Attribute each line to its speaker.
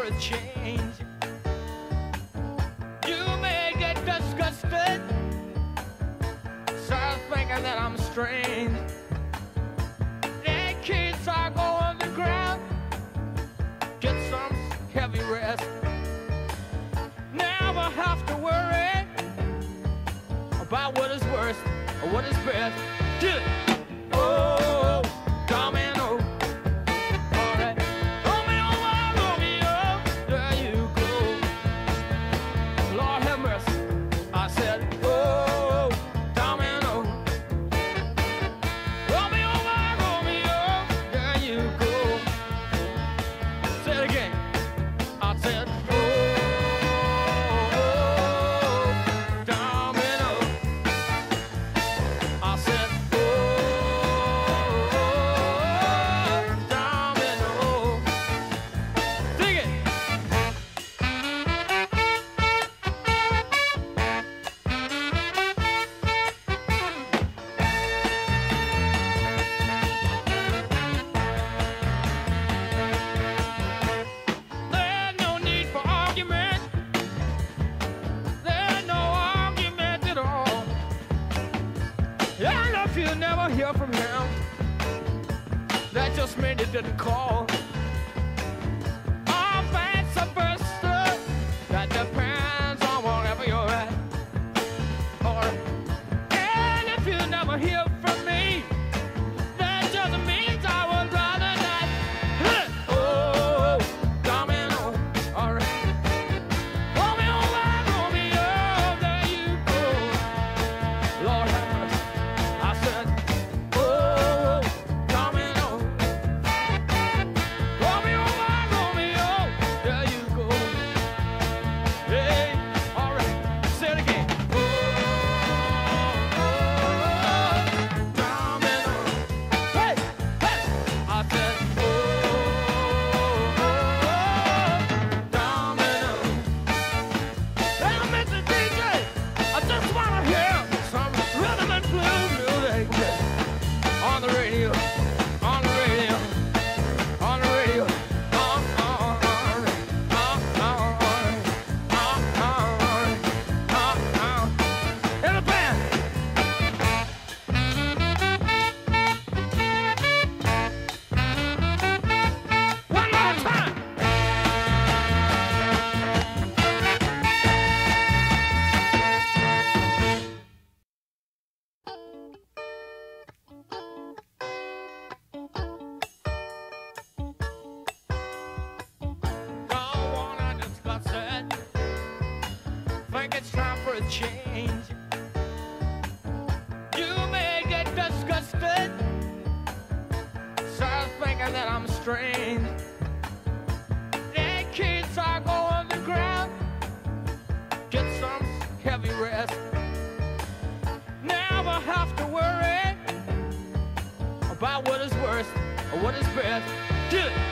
Speaker 1: for a change. You may get disgusted, start thinking that I'm strange. The kids are going on the ground, get some heavy rest. Never have to worry about what is worst or what is best. Get it. Oh, domino. All right. Romeo, Romeo, there you go. Lord have mercy. I said, oh, domino. Romeo, Romeo, there you go. Say it again. I said, you never hear from him, that just meant he didn't call. All facts are bursted, that depends on wherever you're at. And if you never hear from me, that just means I would rather not. Oh, domino, all right. Romeo, Romeo, there you go. Lord have mercy. I said, oh, domino. Romeo, Romeo, there you go. Hey, all right, say it again. Oh, domino. Hey, hey. I said, oh, domino. Hey, Mr. DJ, I just want to hear some rhythm and blues music on the radio, on the radio, on the radio. In the band. One more time. Don't wanna discuss it. Think it's time for a change. You may get disgusted, start thinking that I'm strange. The kids are going on the ground, get some heavy rest. Never have to worry about what is worst or what is best. Get it.